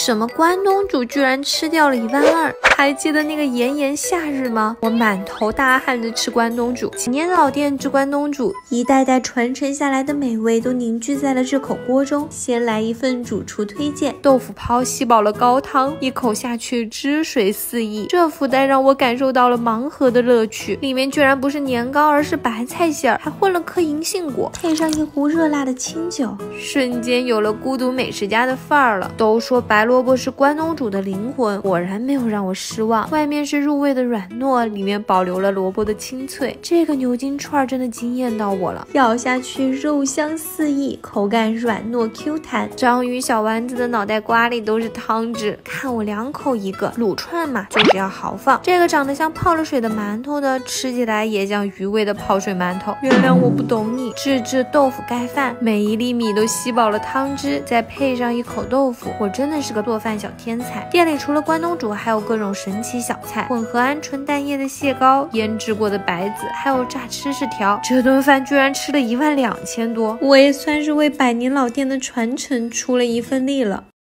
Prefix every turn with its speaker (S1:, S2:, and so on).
S1: 什么关东煮居然吃掉了12000？还记得那个炎炎夏日吗？我满头大汗的吃关东煮，几年老店之关东煮，一代代传承下来的美味都凝聚在了这口锅中。先来一份主厨推荐，豆腐泡吸饱了高汤，一口下去汁水四溢，这福袋让我感受到了盲盒的乐趣。里面居然不是年糕，而是白菜馅儿，还混了颗银杏果，配上一壶热辣的清酒，瞬间有了孤独美食家的范儿了。都说白萝卜是关东煮的灵魂，果然没有让我失望。外面是入味的软糯，里面保留了萝卜的清脆。这个牛筋串真的惊艳到我了，咬下去肉香四溢，口感软糯 Q 弹。章鱼小丸子的脑袋瓜里都是汤汁，看我2口一个。卤串嘛，就是要豪放。这个长得像泡了水的馒头的，吃起来也像鱼味的泡水馒头。原谅我不懂你。自制豆腐盖饭，每一粒米都吸饱了汤汁，再配上一口豆腐，我真的是个做饭小天才。店里除了关东煮，还有各种神奇小菜，混合鹌鹑蛋液的蟹膏，腌制过的白子，还有炸芝士条。这顿饭居然吃了12000多，我也算是为百年老店的传承出了一份力了。